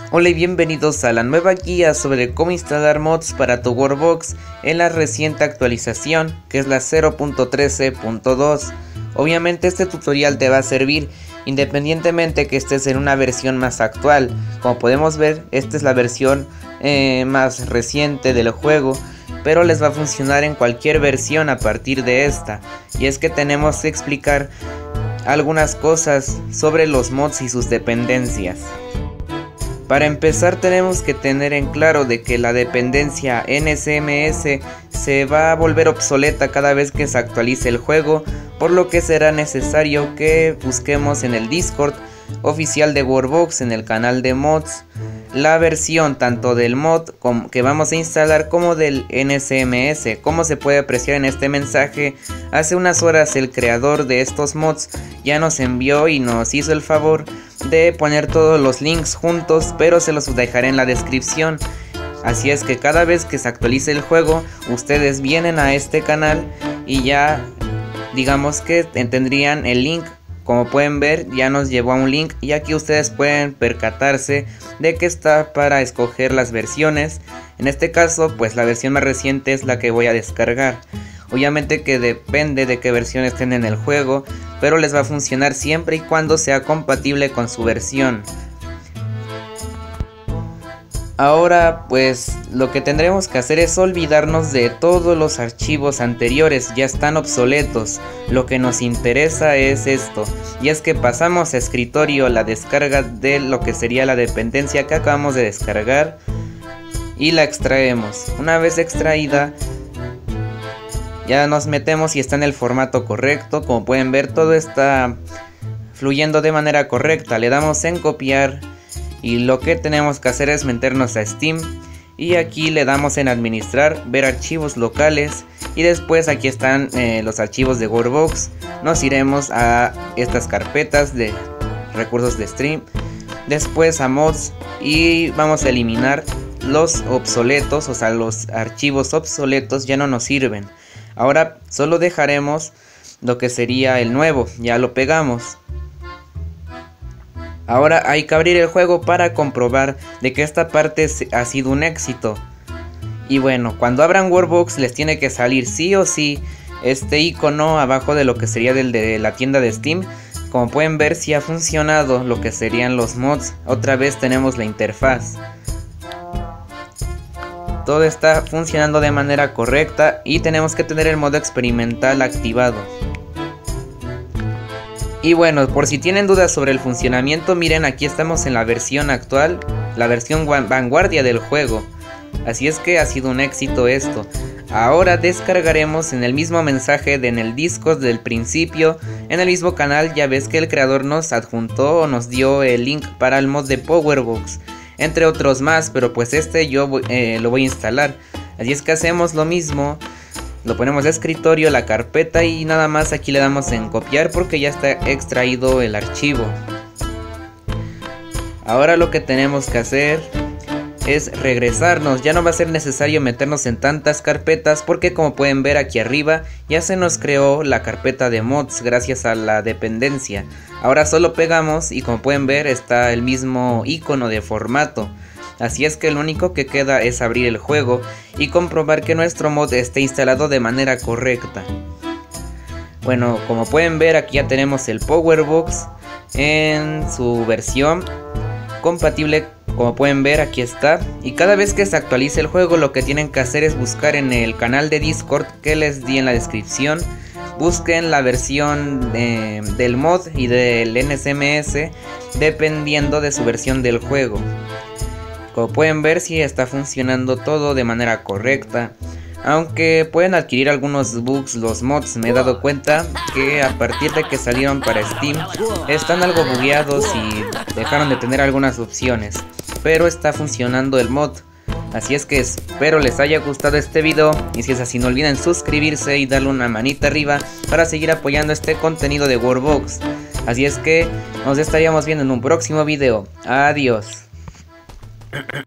Hola y bienvenidos a la nueva guía sobre cómo instalar mods para tu Workbox en la reciente actualización, que es la 0.13.2. Obviamente este tutorial te va a servir independientemente que estés en una versión más actual. Como podemos ver, esta es la versión más reciente del juego, pero les va a funcionar en cualquier versión a partir de esta. Y es que tenemos que explicar algunas cosas sobre los mods y sus dependencias. Para empezar, tenemos que tener en claro de que la dependencia NSMS se va a volver obsoleta cada vez que se actualice el juego, por lo que será necesario que busquemos en el Discord oficial de Workbox, en el canal de mods, la versión tanto del mod que vamos a instalar como del NSMS. Como se puede apreciar en este mensaje, hace unas horas el creador de estos mods ya nos envió y nos hizo el favor de poner todos los links juntos, pero se los dejaré en la descripción. Así es que cada vez que se actualice el juego, ustedes vienen a este canal y ya digamos que tendrían el link. Como pueden ver, ya nos llevó a un link y aquí ustedes pueden percatarse de que está para escoger las versiones. En este caso, pues la versión más reciente es la que voy a descargar. Obviamente que depende de qué versión estén en el juego, pero les va a funcionar siempre y cuando sea compatible con su versión. Ahora pues lo que tendremos que hacer es olvidarnos de todos los archivos anteriores, ya están obsoletos. Lo que nos interesa es esto, y es que pasamos a escritorio la descarga de lo que sería la dependencia que acabamos de descargar y la extraemos. Una vez extraída, ya nos metemos y está en el formato correcto. Como pueden ver, todo está fluyendo de manera correcta. Le damos en copiar y lo que tenemos que hacer es meternos a Steam y aquí le damos en administrar, ver archivos locales y después aquí están los archivos de Workbox. Nos iremos a estas carpetas de recursos de Steam, después a mods y vamos a eliminar los obsoletos, o sea los archivos obsoletos ya no nos sirven. Ahora solo dejaremos lo que sería el nuevo, ya lo pegamos. Ahora hay que abrir el juego para comprobar de que esta parte ha sido un éxito. Y bueno, cuando abran Workbox les tiene que salir sí o sí este icono abajo de lo que sería del de la tienda de Steam. Como pueden ver, sí ha funcionado lo que serían los mods. Otra vez tenemos la interfaz. Todo está funcionando de manera correcta y tenemos que tener el modo experimental activado. Y bueno, por si tienen dudas sobre el funcionamiento, miren, aquí estamos en la versión actual, la versión vanguardia del juego. Así es que ha sido un éxito esto. Ahora descargaremos en el mismo mensaje en el Discord del principio, en el mismo canal. Ya ves que el creador nos adjuntó o nos dio el link para el mod de Powerbox, entre otros más, pero pues este yo lo voy a instalar. Así es que hacemos lo mismo. Lo ponemos de escritorio, la carpeta, y nada más aquí le damos en copiar porque ya está extraído el archivo. Ahora lo que tenemos que hacer es regresarnos. Ya no va a ser necesario meternos en tantas carpetas porque como pueden ver aquí arriba ya se nos creó la carpeta de mods gracias a la dependencia. Ahora solo pegamos y como pueden ver está el mismo icono de formato. Así es que lo único que queda es abrir el juego y comprobar que nuestro mod esté instalado de manera correcta. Bueno, como pueden ver aquí ya tenemos el Powerbox en su versión compatible. Como pueden ver aquí está, y cada vez que se actualice el juego lo que tienen que hacer es buscar en el canal de Discord que les di en la descripción. Busquen la versión del mod y del NSMS dependiendo de su versión del juego. Como pueden ver, sí está funcionando todo de manera correcta, aunque pueden adquirir algunos bugs los mods. Me he dado cuenta que a partir de que salieron para Steam están algo bugueados y dejaron de tener algunas opciones, pero está funcionando el mod. Así es que espero les haya gustado este video, y si es así no olviden suscribirse y darle una manita arriba para seguir apoyando este contenido de Workbox. Así es que nos estaríamos viendo en un próximo video. Adiós.